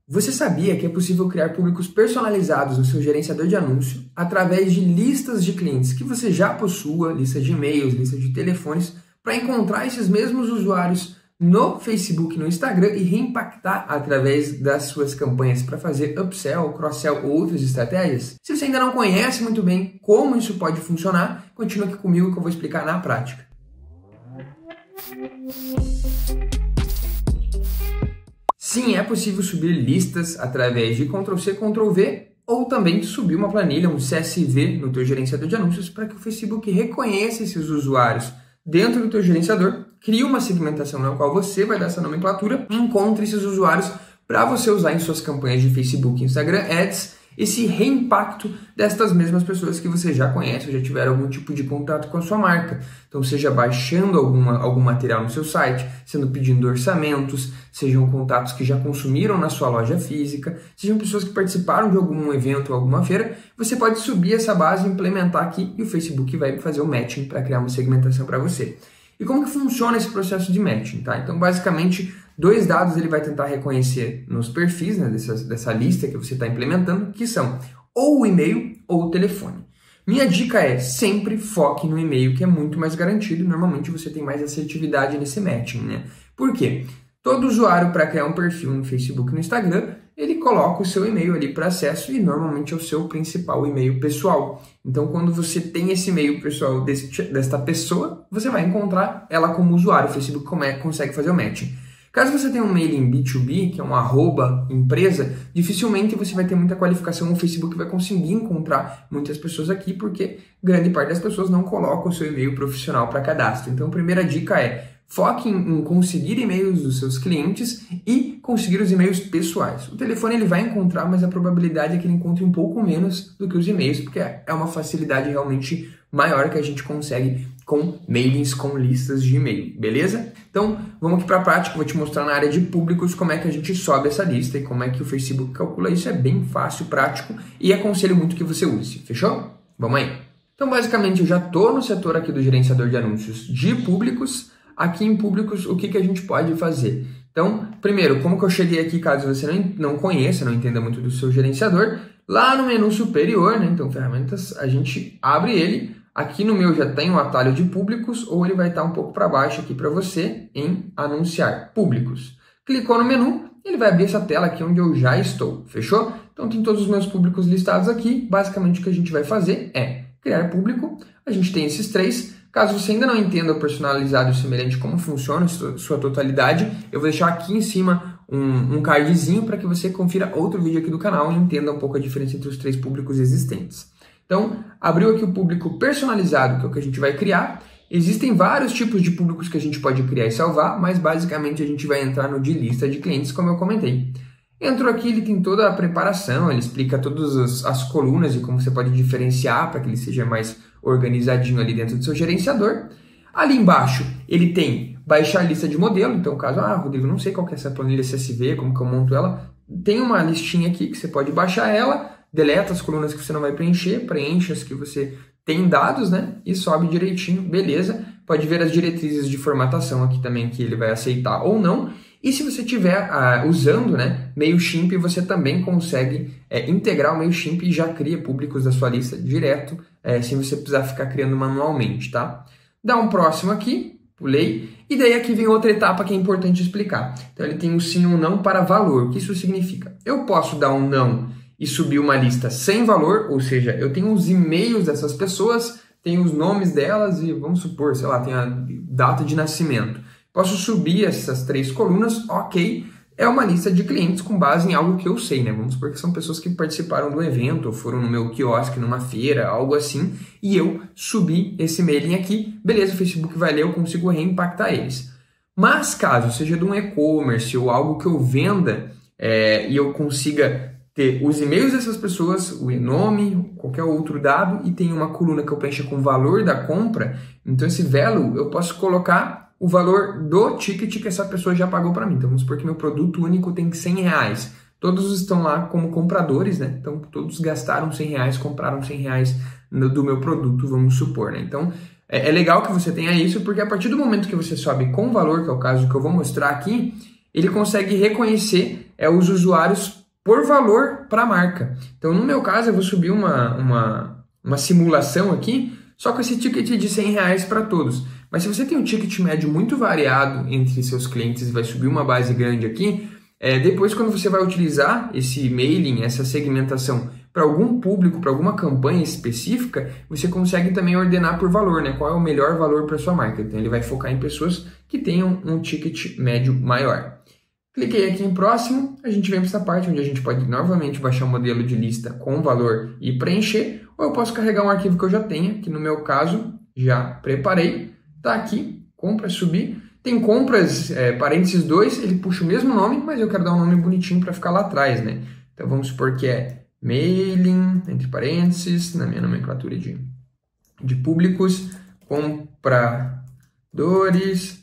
Você sabia que é possível criar públicos personalizados no seu gerenciador de anúncio através de listas de clientes que você já possua, lista de e-mails, lista de telefones, para encontrar esses mesmos usuários no Facebook e no Instagram e reimpactar através das suas campanhas para fazer upsell, cross-sell ou outras estratégias? Se você ainda não conhece muito bem como isso pode funcionar, continua aqui comigo que eu vou explicar na prática. Sim, é possível subir listas através de Ctrl+C, Ctrl+V ou também subir uma planilha, um CSV no teu gerenciador de anúncios para que o Facebook reconheça esses usuários dentro do teu gerenciador, crie uma segmentação na qual você vai dar essa nomenclatura e encontre esses usuários para você usar em suas campanhas de Facebook e Instagram Ads, esse reimpacto destas mesmas pessoas que você já conhece ou já tiveram algum tipo de contato com a sua marca. Então, seja baixando algum material no seu site, sendo pedindo orçamentos, sejam contatos que já consumiram na sua loja física, sejam pessoas que participaram de algum evento ou alguma feira, você pode subir essa base, implementar aqui e o Facebook vai fazer o matching para criar uma segmentação para você. E como que funciona esse processo de matching? Tá? Então, basicamente, 2 dados ele vai tentar reconhecer nos perfis, né, dessa lista que você está implementando, que são ou o e-mail ou o telefone. Minha dica é sempre foque no e-mail, que é muito mais garantido e normalmente você tem mais assertividade nesse matching, né? Por quê? Todo usuário, para criar um perfil no Facebook e no Instagram, ele coloca o seu e-mail ali para acesso e normalmente é o seu principal e-mail pessoal. Então, quando você tem esse e-mail pessoal desta pessoa, você vai encontrar ela como usuário. O Facebook consegue fazer o matching. Caso você tenha um mailing B2B, que é um @empresa, dificilmente você vai ter muita qualificação, o Facebook vai conseguir encontrar muitas pessoas aqui, porque grande parte das pessoas não coloca o seu e-mail profissional para cadastro. Então, a primeira dica é foque em conseguir e-mails dos seus clientes e conseguir os e-mails pessoais. O telefone ele vai encontrar, mas a probabilidade é que ele encontre um pouco menos do que os e-mails, porque é uma facilidade realmente maior que a gente consegue com mailings, com listas de e-mail, beleza? Então, vamos aqui para a prática, vou te mostrar na área de públicos como é que a gente sobe essa lista e como é que o Facebook calcula isso. É bem fácil, prático e aconselho muito que você use, fechou? Vamos aí! Então, basicamente, eu já estou no setor aqui do gerenciador de anúncios de públicos. Aqui em públicos, o que a gente pode fazer? Então, primeiro, como que eu cheguei aqui, caso você não conheça, não entenda muito do seu gerenciador, lá no menu superior, né? Então, ferramentas, a gente abre ele. Aqui no meu já tem um atalho de públicos, ou ele vai estar um pouco para baixo aqui para você em anunciar públicos. Clicou no menu, ele vai abrir essa tela aqui onde eu já estou, fechou? Então tem todos os meus públicos listados aqui. Basicamente o que a gente vai fazer é criar público. A gente tem esses 3. Caso você ainda não entenda o personalizado e semelhante como funciona sua totalidade, eu vou deixar aqui em cima um cardzinho para que você confira outro vídeo aqui do canal e entenda um pouco a diferença entre os 3 públicos existentes. Então, abriu aqui o público personalizado, que é o que a gente vai criar. Existem vários tipos de públicos que a gente pode criar e salvar, mas basicamente a gente vai entrar no de lista de clientes, como eu comentei. Entrou aqui, ele tem toda a preparação, ele explica todas as colunas e como você pode diferenciar para que ele seja mais organizadinho ali dentro do seu gerenciador. Ali embaixo, ele tem baixar a lista de modelo, então caso, Rodrigo, não sei qual que é essa planilha CSV, como que eu monto ela, tem uma listinha aqui que você pode baixar ela, deleta as colunas que você não vai preencher, preenche as que você tem dados, né? E sobe direitinho, beleza. Pode ver as diretrizes de formatação aqui também que ele vai aceitar ou não. E se você estiver usando, né, Mailchimp, você também consegue integrar o Mailchimp e já cria públicos da sua lista direto, sem você precisar ficar criando manualmente, tá? Dá um próximo aqui, pulei. E daí aqui vem outra etapa que é importante explicar. Então ele tem um sim ou não para valor. O que isso significa? Eu posso dar um não e subir uma lista sem valor, ou seja, eu tenho os e-mails dessas pessoas, tenho os nomes delas e vamos supor, sei lá, tem a data de nascimento. Posso subir essas 3 colunas, ok, é uma lista de clientes com base em algo que eu sei, né? Vamos supor que são pessoas que participaram do evento, ou foram no meu quiosque, numa feira, algo assim, e eu subi esse mailing aqui, beleza, o Facebook vai ler, eu consigo reimpactar eles. Mas caso seja de um e-commerce ou algo que eu venda e eu consiga ter os e-mails dessas pessoas, o nome, qualquer outro dado, e tem uma coluna que eu preencha com o valor da compra, então esse value eu posso colocar o valor do ticket que essa pessoa já pagou para mim. Então vamos supor que meu produto único tem R$100. Todos estão lá como compradores, né? Então todos gastaram R$100, compraram R$100 do meu produto, vamos supor, né? Então é legal que você tenha isso, porque a partir do momento que você sobe com valor, que é o caso que eu vou mostrar aqui, ele consegue reconhecer é os usuários por valor para a marca. Então, no meu caso, eu vou subir uma simulação aqui, só com esse ticket de R$100 para todos. Mas se você tem um ticket médio muito variado entre seus clientes e vai subir uma base grande aqui, depois quando você vai utilizar esse mailing, essa segmentação para algum público, para alguma campanha específica, você consegue também ordenar por valor, né? Qual é o melhor valor para sua marca. Então ele vai focar em pessoas que tenham um ticket médio maior. Cliquei aqui em próximo, a gente vem para essa parte onde a gente pode novamente baixar um modelo de lista com valor e preencher, ou eu posso carregar um arquivo que eu já tenha, que no meu caso já preparei, tá aqui, compra, subir. Tem compras, parênteses 2, ele puxa o mesmo nome, mas eu quero dar um nome bonitinho para ficar lá atrás, né? Então vamos supor que é mailing, entre parênteses, na minha nomenclatura de públicos, compradores,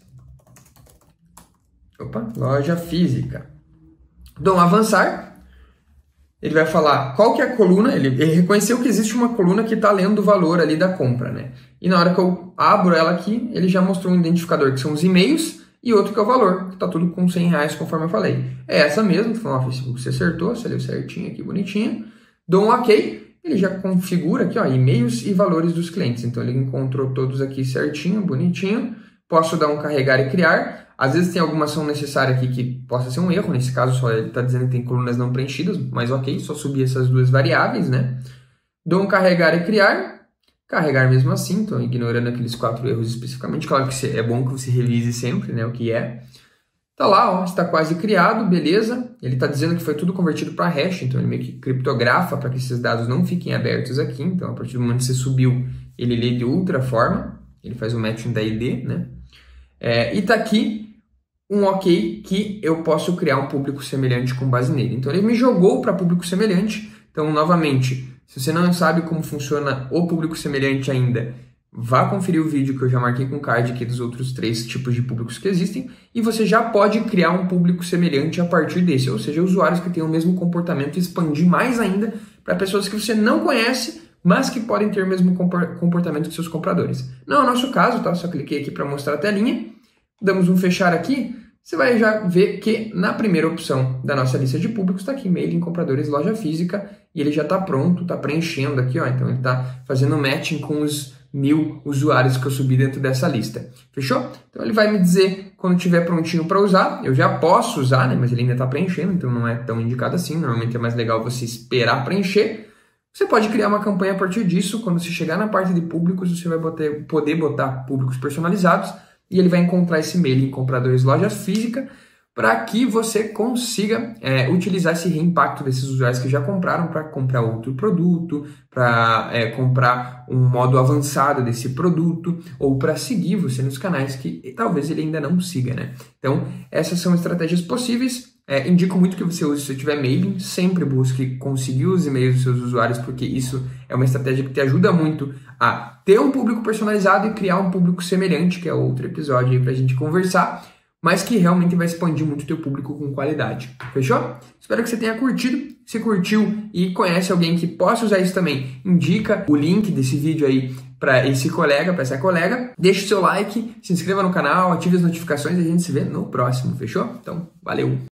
loja física. Dou um avançar, ele vai falar qual que é a coluna, ele reconheceu que existe uma coluna que está lendo o valor ali da compra, né? E na hora que eu abro ela aqui, ele já mostrou um identificador que são os e-mails e outro que é o valor, que está tudo com R$100 conforme eu falei. É essa mesmo, falou, Facebook, você acertou, você leu certinho aqui, bonitinho. Dou um OK, ele já configura aqui, ó, e-mails e valores dos clientes. Então ele encontrou todos aqui certinho, bonitinho. Posso dar um carregar e criar. Às vezes tem alguma ação necessária aqui que possa ser um erro, nesse caso só ele está dizendo que tem colunas não preenchidas, mas ok, só subir essas duas variáveis, né? Dou um carregar e criar, carregar mesmo assim, estou ignorando aqueles 4 erros especificamente, claro que é bom que você revise sempre, né, o que é. Tá lá, ó, está quase criado, beleza, ele está dizendo que foi tudo convertido para hash, então ele meio que criptografa para que esses dados não fiquem abertos aqui, então a partir do momento que você subiu, ele lê de outra forma, ele faz o matching da ID, né? E tá aqui um OK que eu posso criar um público semelhante com base nele. Então ele me jogou para público semelhante. Então, novamente, se você não sabe como funciona o público semelhante ainda, vá conferir o vídeo que eu já marquei com card aqui dos outros 3 tipos de públicos que existem e você já pode criar um público semelhante a partir desse, ou seja, usuários que têm o mesmo comportamento e expandir mais ainda para pessoas que você não conhece, mas que podem ter o mesmo comportamento que seus compradores. Não é o nosso caso, tá? Só cliquei aqui para mostrar a telinha. Damos um fechar aqui, você vai já ver que na primeira opção da nossa lista de públicos está aqui, mailing, compradores, loja física, e ele já está pronto, está preenchendo aqui, ó, então ele está fazendo matching com os 1000 usuários que eu subi dentro dessa lista. Fechou? Então ele vai me dizer quando estiver prontinho para usar, eu já posso usar, né, mas ele ainda está preenchendo, então não é tão indicado assim, normalmente é mais legal você esperar preencher. Você pode criar uma campanha a partir disso, quando você chegar na parte de públicos, você vai poder botar públicos personalizados, e ele vai encontrar esse mailing em compradores loja física para que você consiga utilizar esse reimpacto desses usuários que já compraram para comprar outro produto, para comprar um modo avançado desse produto ou para seguir você nos canais que talvez ele ainda não siga, né? Então, essas são estratégias possíveis. Indico muito que você use se tiver mailing, sempre busque conseguir os e-mails dos seus usuários, porque isso é uma estratégia que te ajuda muito a ter um público personalizado e criar um público semelhante, que é outro episódio aí pra gente conversar, mas que realmente vai expandir muito o teu público com qualidade. Fechou? Espero que você tenha curtido. Se curtiu e conhece alguém que possa usar isso também, indica o link desse vídeo aí para esse colega, para essa colega. Deixe seu like, se inscreva no canal, ative as notificações e a gente se vê no próximo. Fechou? Então, valeu!